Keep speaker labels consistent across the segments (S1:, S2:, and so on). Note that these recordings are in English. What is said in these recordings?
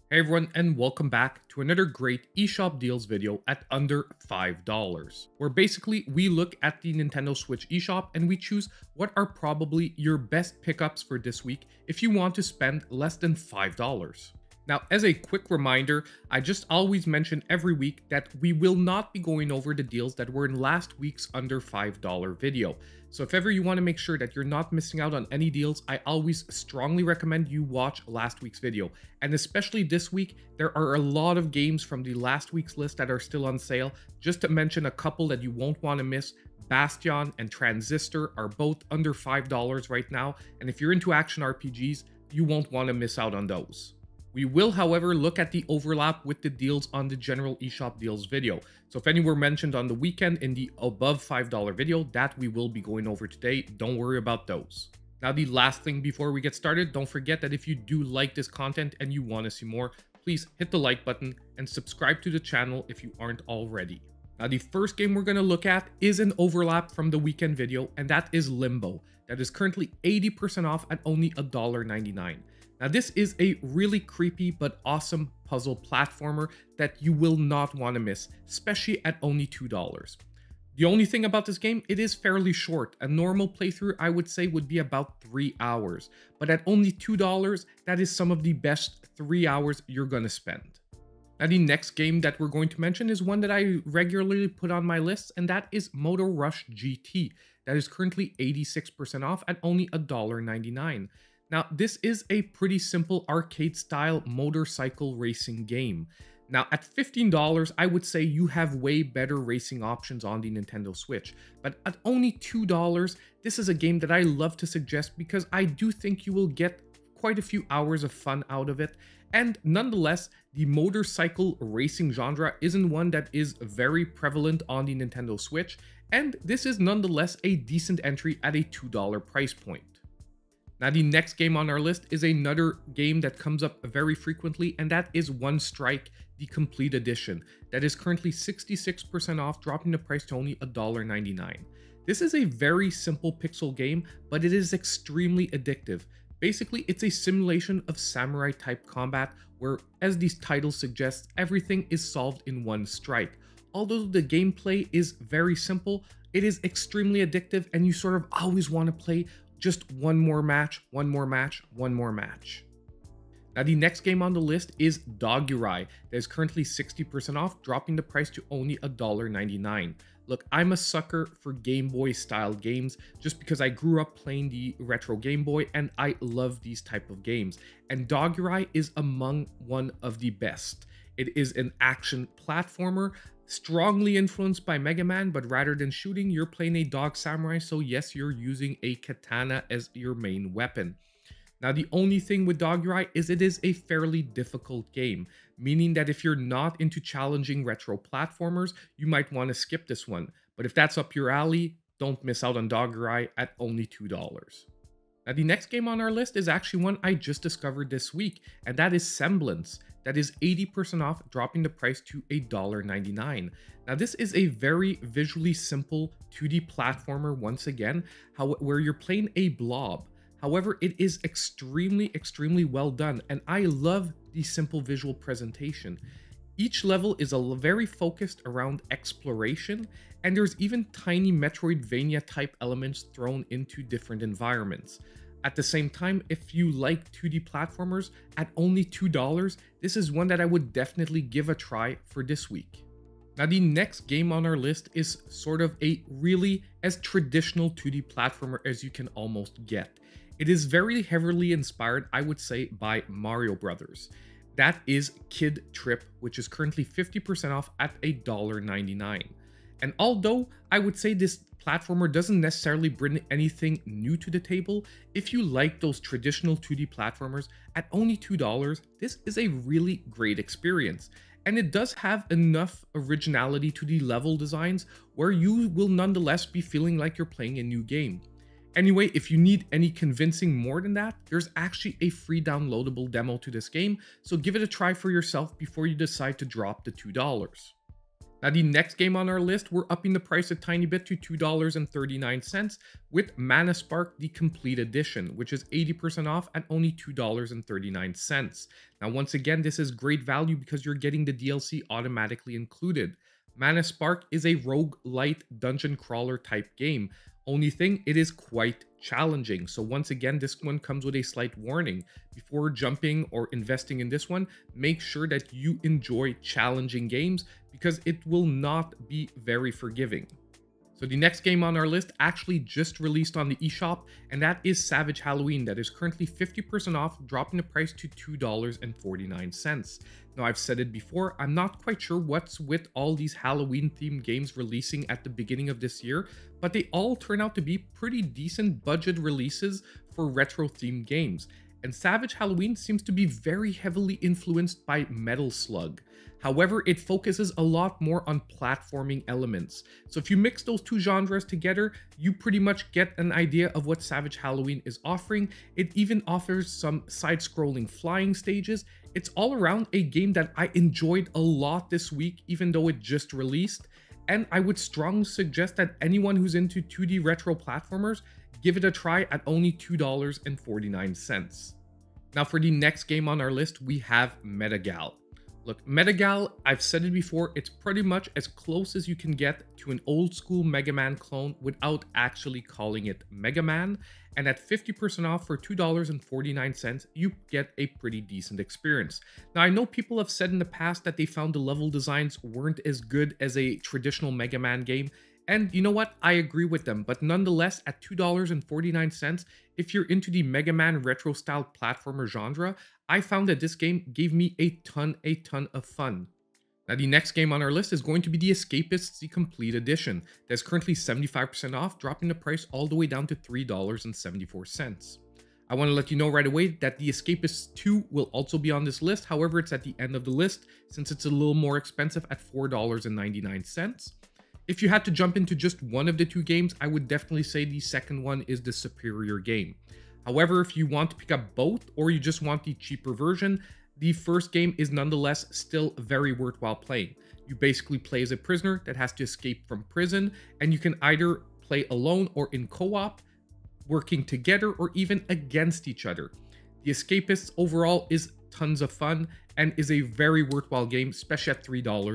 S1: Hey everyone, and welcome back to another great eShop deals video at under $5, where basically we look at the Nintendo Switch eShop and we choose what are probably your best pickups for this week if you want to spend less than $5. Now, as a quick reminder, I just always mention every week that we will not be going over the deals that were in last week's under $5 video. So if ever you want to make sure that you're not missing out on any deals, I always strongly recommend you watch last week's video. And especially this week, there are a lot of games from the last week's list that are still on sale. Just to mention a couple that you won't want to miss, Bastion and Transistor are both under $5 right now. And if you're into action RPGs, you won't want to miss out on those. We will, however, look at the overlap with the deals on the general eShop deals video. So if any were mentioned on the weekend in the above $5 video, that we will be going over today. Don't worry about those. Now, the last thing before we get started, don't forget that if you do like this content and you want to see more, please hit the like button and subscribe to the channel if you aren't already. Now, the first game we're going to look at is an overlap from the weekend video, and that is Limbo. That is currently 80% off at only $1.99. Now, this is a really creepy but awesome puzzle platformer that you will not want to miss, especially at only $2. The only thing about this game, it is fairly short. A normal playthrough, I would say, would be about 3 hours. But at only $2, that is some of the best 3 hours you're going to spend. Now, the next game that we're going to mention is one that I regularly put on my list, and that is Motor Rush GT. That is currently 86% off at only $1.99. Now, this is a pretty simple arcade-style motorcycle racing game. Now, at $15, I would say you have way better racing options on the Nintendo Switch. But at only $2, this is a game that I love to suggest because I do think you will get quite a few hours of fun out of it. And nonetheless, the motorcycle racing genre isn't one that is very prevalent on the Nintendo Switch. And this is nonetheless a decent entry at a $2 price point. Now, the next game on our list is another game that comes up very frequently, and that is One Strike, the Complete Edition. That is currently 66% off, dropping the price to only $1.99. This is a very simple pixel game, but it is extremely addictive. Basically, it's a simulation of samurai-type combat where, as the title suggests, everything is solved in one strike. Although the gameplay is very simple, it is extremely addictive, and you sort of always want to play just one more match, one more match, one more match. Now, the next game on the list is Dogurai. That is currently 60% off, dropping the price to only $1.99. Look, I'm a sucker for Game Boy style games just because I grew up playing the retro Game Boy and I love these type of games. And Dogurai is among one of the best. It is an action platformer, strongly influenced by Mega Man, but rather than shooting, you're playing a dog samurai, so yes, you're using a katana as your main weapon. Now, the only thing with Dogurai is it is a fairly difficult game, meaning that if you're not into challenging retro platformers, you might want to skip this one. But if that's up your alley, don't miss out on Dogurai at only $2. Now, the next game on our list is actually one I just discovered this week, and that is Semblance. That is 80% off, dropping the price to $1.99. Now, this is a very visually simple 2D platformer once again, where you're playing a blob. However, it is extremely well done, and I love the simple visual presentation. Each level is very focused around exploration, and there's even tiny Metroidvania type elements thrown into different environments. At the same time, if you like 2D platformers at only $2, this is one that I would definitely give a try for this week. Now, the next game on our list is sort of a really as traditional 2D platformer as you can almost get. It is very heavily inspired, I would say, by Mario Brothers. That is Kid Trip, which is currently 50% off at $1.99. And although I would say this platformer doesn't necessarily bring anything new to the table, if you like those traditional 2D platformers at only $2, this is a really great experience. And it does have enough originality to the level designs where you will nonetheless be feeling like you're playing a new game. Anyway, if you need any convincing more than that, there's actually a free downloadable demo to this game, so give it a try for yourself before you decide to drop the $2. Now, the next game on our list, we're upping the price a tiny bit to $2.39 with Mana Spark, the Complete Edition, which is 80% off at only $2.39. Now, once again, this is great value because you're getting the DLC automatically included. Mana Spark is a roguelite dungeon crawler type game. Only thing, it is quite challenging. So once again, this one comes with a slight warning. Before jumping or investing in this one, make sure that you enjoy challenging games because it will not be very forgiving. So the next game on our list actually just released on the eShop, and that is Savage Halloween, that is currently 50% off, dropping the price to $2.49. Now, I've said it before, I'm not quite sure what's with all these Halloween themed games releasing at the beginning of this year, but they all turn out to be pretty decent budget releases for retro themed games. And Savage Halloween seems to be very heavily influenced by Metal Slug. However, it focuses a lot more on platforming elements. So if you mix those two genres together, you pretty much get an idea of what Savage Halloween is offering. It even offers some side-scrolling flying stages. It's all around a game that I enjoyed a lot this week, even though it just released. And I would strongly suggest that anyone who's into 2D retro platformers, give it a try at only $2.49. Now for the next game on our list, we have Metagal. Look, Metagal, I've said it before, it's pretty much as close as you can get to an old school Mega Man clone without actually calling it Mega Man. And at 50% off for $2.49, you get a pretty decent experience. Now, I know people have said in the past that they found the level designs weren't as good as a traditional Mega Man game. And you know what? I agree with them. But nonetheless, at $2.49, if you're into the Mega Man retro style platformer genre, I found that this game gave me a ton of fun. Now, the next game on our list is going to be The Escapists, the Complete Edition. That's currently 75% off, dropping the price all the way down to $3.74. I want to let you know right away that The Escapists 2 will also be on this list. However, it's at the end of the list since it's a little more expensive at $4.99. If you had to jump into just one of the two games, I would definitely say the second one is the superior game. However, if you want to pick up both or you just want the cheaper version, the first game is nonetheless still very worthwhile playing. You basically play as a prisoner that has to escape from prison, and you can either play alone or in co-op, working together or even against each other. The Escapists overall is tons of fun and is a very worthwhile game, especially at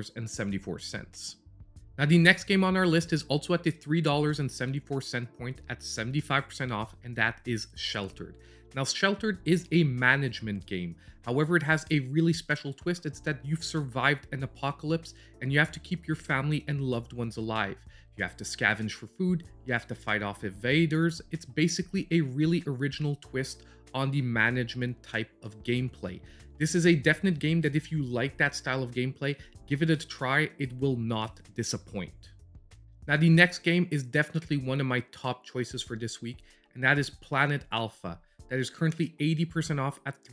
S1: $3.74. Now, the next game on our list is also at the $3.74 point at 75% off, and that is Sheltered. Now, Sheltered is a management game. However, it has a really special twist. It's that you've survived an apocalypse and you have to keep your family and loved ones alive. You have to scavenge for food, you have to fight off invaders. It's basically a really original twist on the management type of gameplay. This is a definite game that if you like that style of gameplay, give it a try, it will not disappoint. Now, the next game is definitely one of my top choices for this week, and that is Planet Alpha. That is currently 80% off at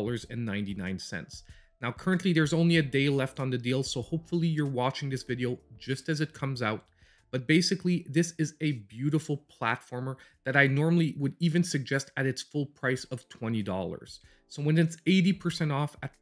S1: $3.99. Now, currently there's only a day left on the deal, so hopefully you're watching this video just as it comes out. But basically, this is a beautiful platformer that I normally would even suggest at its full price of $20. So when it's 80% off at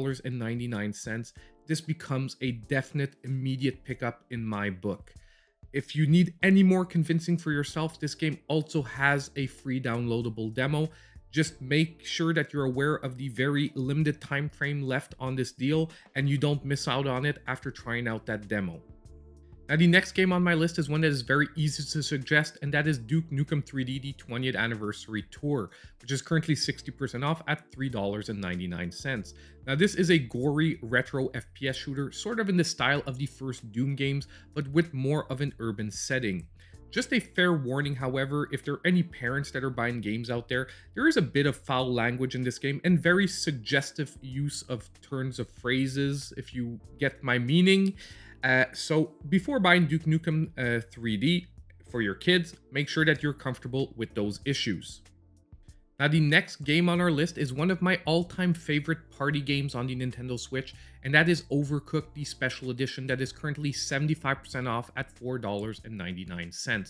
S1: $3.99, this becomes a definite immediate pickup in my book. If you need any more convincing for yourself, this game also has a free downloadable demo. Just make sure that you're aware of the very limited time frame left on this deal and you don't miss out on it after trying out that demo. Now, the next game on my list is one that is very easy to suggest, and that is Duke Nukem 3D, the 20th Anniversary Tour, which is currently 60% off at $3.99. Now, this is a gory retro FPS shooter, sort of in the style of the first Doom games, but with more of an urban setting. Just a fair warning, however, if there are any parents that are buying games out there, there is a bit of foul language in this game and very suggestive use of turns of phrases, if you get my meaning. So before buying Duke Nukem 3D for your kids, make sure that you're comfortable with those issues. Now, the next game on our list is one of my all-time favorite party games on the Nintendo Switch, and that is Overcooked, the Special Edition that is currently 75% off at $4.99.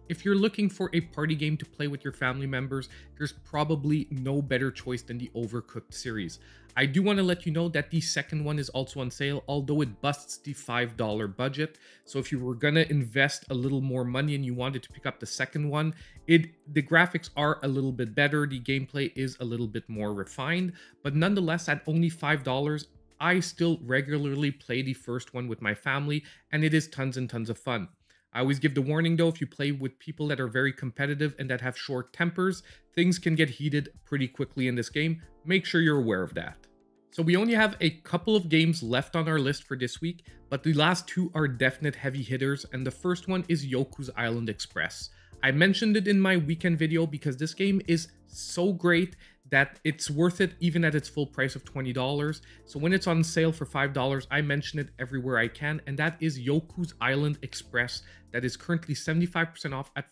S1: If you're looking for a party game to play with your family members, there's probably no better choice than the Overcooked series. I do want to let you know that the second one is also on sale, although it busts the $5 budget. So if you were gonna invest a little more money and you wanted to pick up the second one, the graphics are a little bit better, the gameplay is a little bit more refined, but nonetheless, at only $5, I still regularly play the first one with my family, and it is tons and tons of fun. I always give the warning though, if you play with people that are very competitive and that have short tempers, things can get heated pretty quickly in this game. Make sure you're aware of that. So we only have a couple of games left on our list for this week, but the last two are definite heavy hitters, and the first one is Yoku's Island Express. I mentioned it in my weekend video because this game is so great that it's worth it even at its full price of $20. So when it's on sale for $5, I mention it everywhere I can, and that is Yoku's Island Express that is currently 75% off at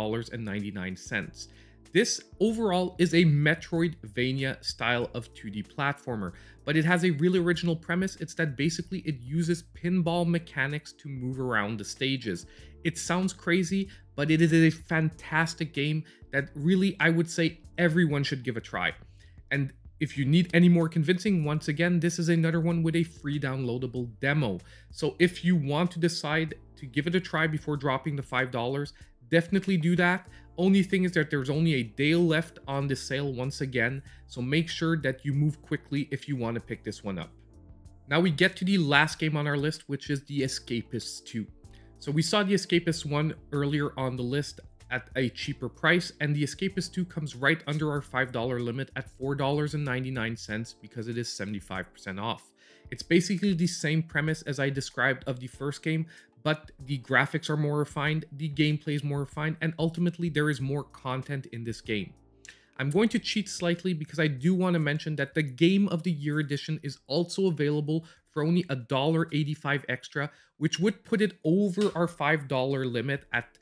S1: $4.99. This overall is a Metroidvania style of 2D platformer, but it has a really original premise. It's that basically it uses pinball mechanics to move around the stages. It sounds crazy, but it is a fantastic game that really, I would say, everyone should give a try. And if you need any more convincing, once again, this is another one with a free downloadable demo. So if you want to decide to give it a try before dropping the $5, definitely do that. Only thing is that there's only a day left on the sale once again, so make sure that you move quickly if you want to pick this one up. Now we get to the last game on our list, which is The Escapists 2. So we saw The Escapists 1 earlier on the list at a cheaper price, and The Escapists 2 comes right under our $5 limit at $4.99 because it is 75% off. It's basically the same premise as I described of the first game, but the graphics are more refined, the gameplay is more refined, and ultimately there is more content in this game. I'm going to cheat slightly because I do want to mention that the Game of the Year edition is also available for only $1.85 extra, which would put it over our $5 limit at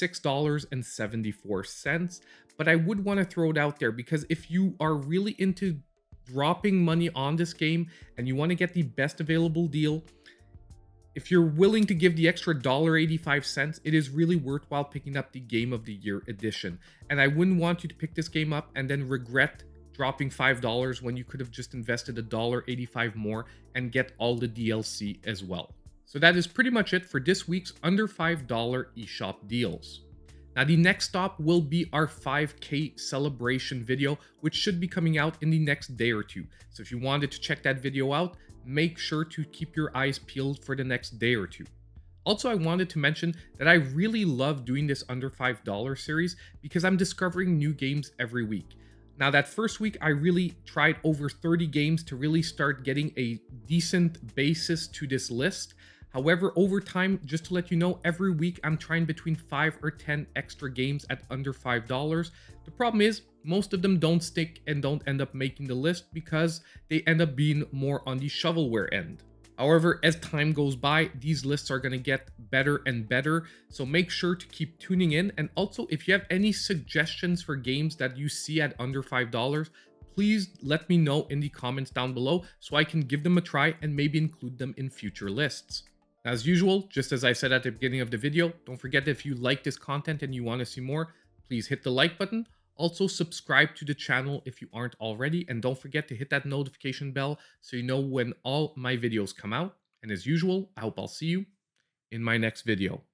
S1: $6.74. But I would want to throw it out there because if you are really into dropping money on this game and you want to get the best available deal, if you're willing to give the extra $1.85, it is really worthwhile picking up the Game of the Year edition. And I wouldn't want you to pick this game up and then regret dropping $5 when you could have just invested $1.85 more and get all the DLC as well. So that is pretty much it for this week's under $5 eShop deals. Now the next stop will be our 5K celebration video, which should be coming out in the next day or two. So if you wanted to check that video out, make sure to keep your eyes peeled for the next day or two. Also, I wanted to mention that I really love doing this under $5 series because I'm discovering new games every week. Now that first week, I really tried over 30 games to really start getting a decent basis to this list. However, over time, just to let you know, every week I'm trying between 5 or 10 extra games at under $5. The problem is, most of them don't stick and don't end up making the list because they end up being more on the shovelware end. However, as time goes by, these lists are going to get better and better, so make sure to keep tuning in. And also, if you have any suggestions for games that you see at under $5, please let me know in the comments down below so I can give them a try and maybe include them in future lists. As usual, just as I said at the beginning of the video, don't forget that if you like this content and you want to see more, please hit the like button. Also, subscribe to the channel if you aren't already, and don't forget to hit that notification bell so you know when all my videos come out. And as usual, I hope I'll see you in my next video.